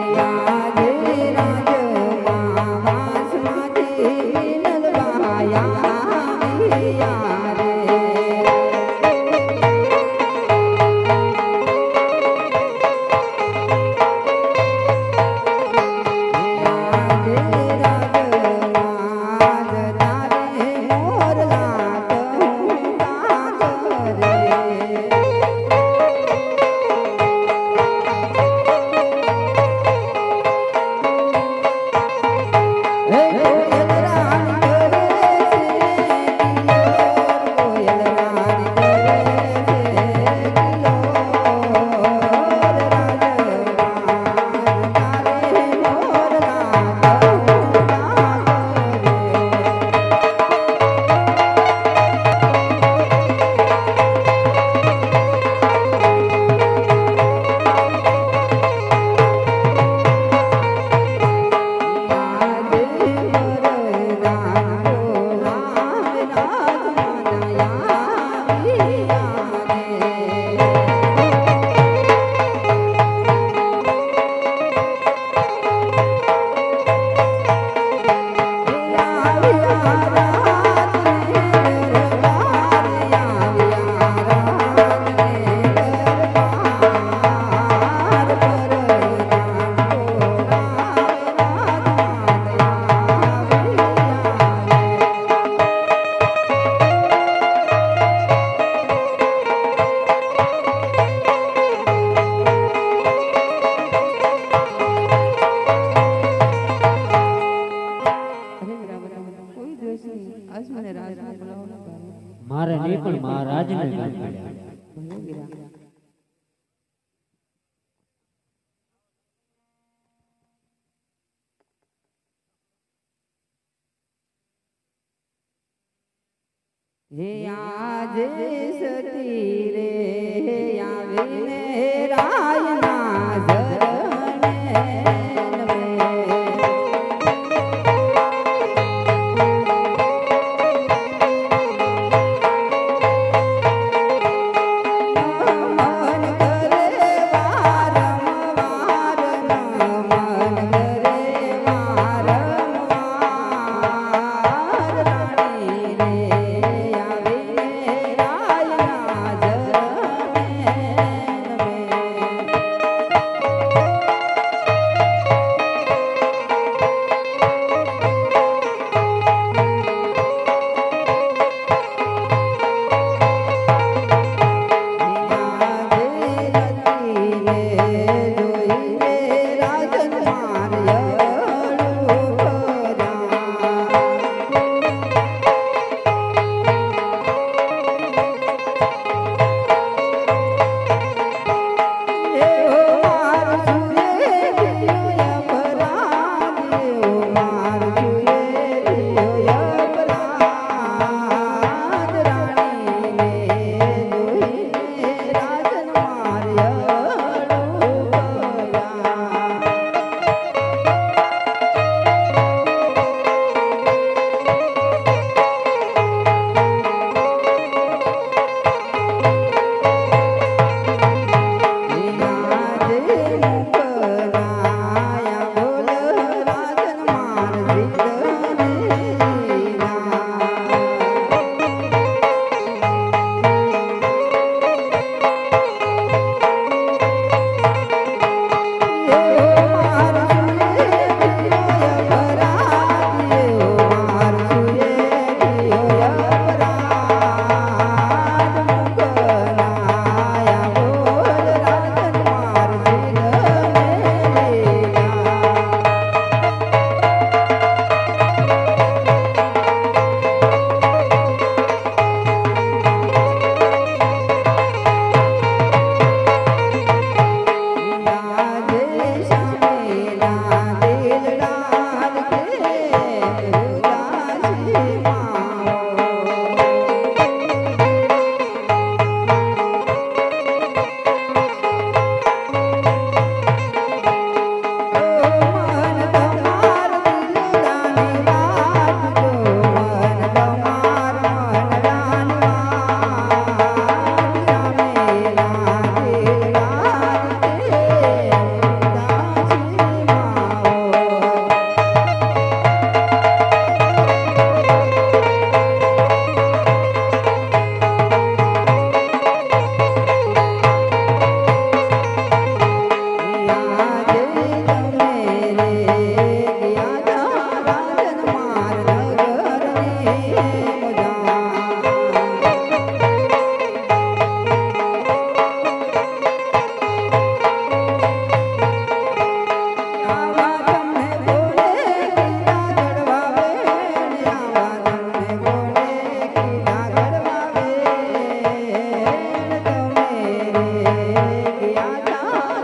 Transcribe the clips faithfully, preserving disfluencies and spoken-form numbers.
મારે નહીં પણ મહારાજને હે આજ સતી રે આવીને રાયના ઝરણે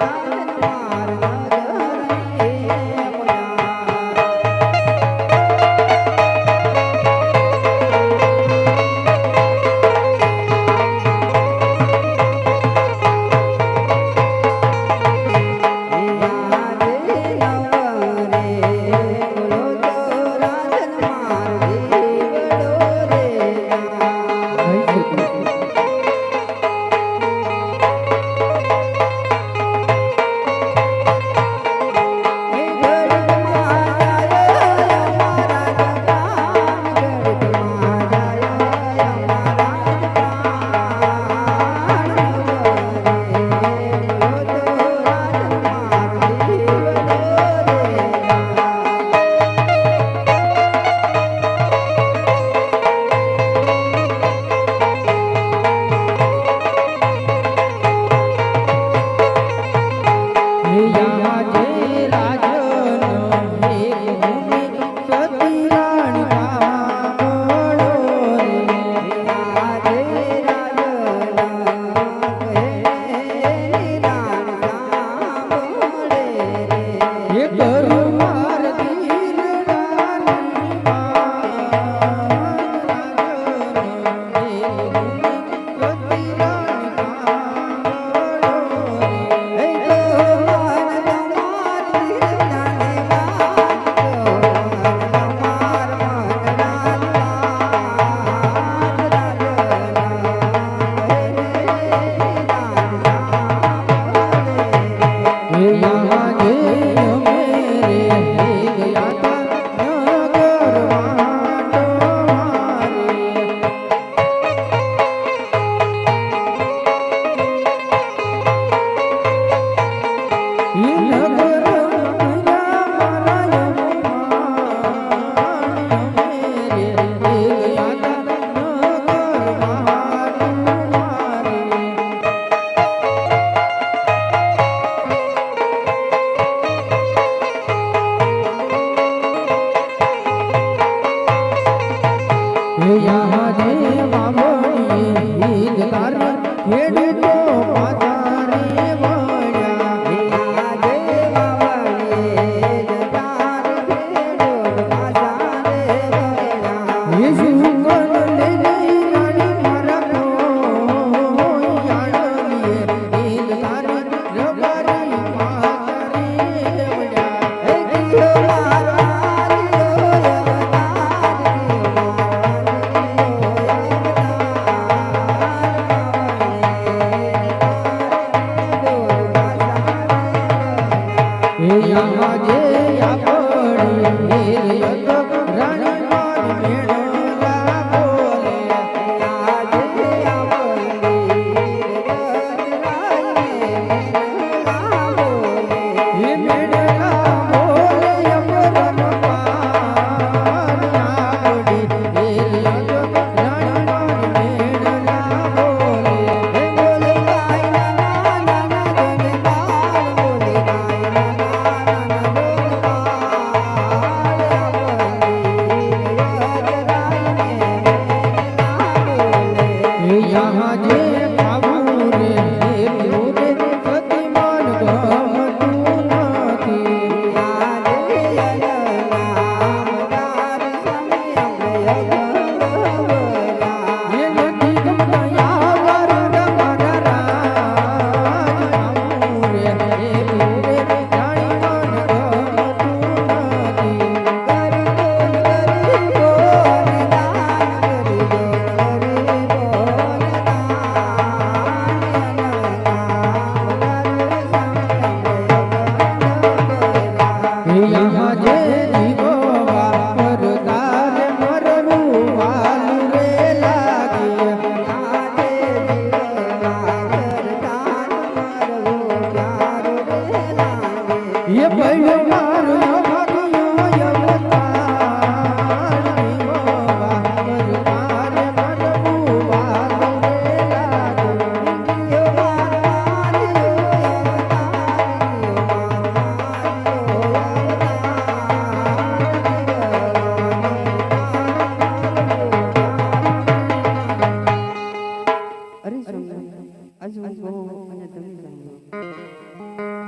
હજુ બહુ અને તમે જાણો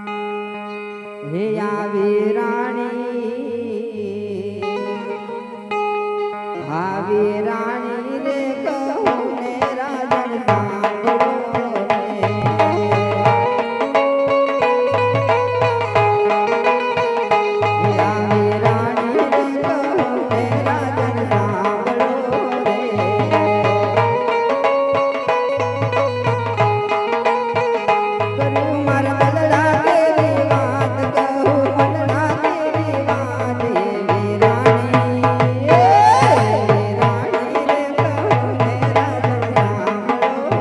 હે આવી રાણી આવી રાણી રે કહું ને રાજન સાંભળો રે આવી રાણી રે કહું ને રાજન સાંભળો રે કરું મારા દલડા કેરી વાત કહું મનડા કેરી વાત એવી રાણી એવી રાણી રે કહું ને રાજન સાંભળો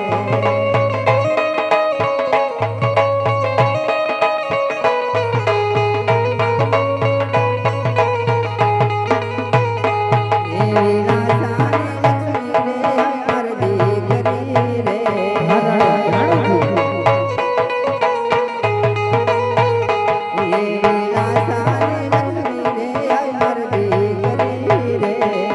રે એવી રાસાની લક્ષ્મી રે અમર દીકરી રે એવી રાસાની લક્ષ્મી રે અમર દીકરી રે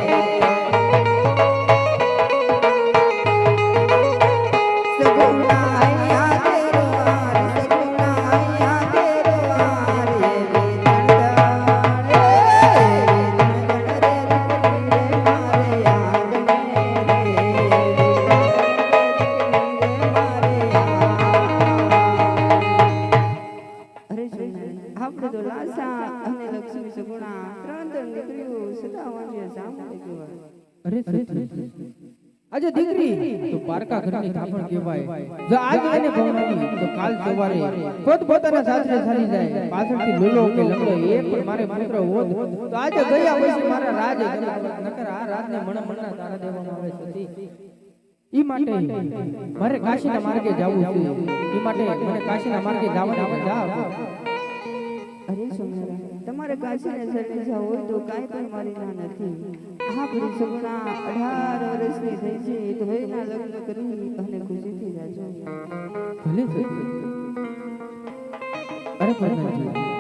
સગુણા અહીંયા તેરો હાર સગુણા અહીંયા તેરો હાર એવી ધણધણ રે એવી ધણધણ રે રૂપડી રે મારે યાદ ને રે એવી અરે સ્વામિનારાયણ, આપણે તો લાસા અને લક્ષ્મી સગુણા ત્રણ ત્રણ દીકરીઓ સદા વાંચીએ સાંભળે કહેવાય. અરે સતી આજે દીકરી તો પારકા ઘરની થાપણ કહેવાય. જો આજ એને ભવનાની તો કાલ સવારે પોત પોતાના સાસરે ચાલી જાય. પાછળથી લૂલો કે લંગડો એ પણ મારે પુત્ર હોત તો આજે ગયા પછી મારા રાજ નકર આ રાજને મણ મણના તારા દેવામાં આવે સતી. ઈ માટે મારે કાશીના માર્ગે જવું છે. ઈ માટે મને કાશીના માર્ગે જવાની મજા આવે. અરે સ્વામિનારાયણ, તમારે કાશીને શરણે જવું હોય તો કાંઈ પણ મારી ના નથી. આ બધી સગુણા અઢાર વર્ષની થઈ છે તો એના લગ્ન કરી અને ખુશીથી જાજો. ભલે સતી. અરે પ્રધાનજી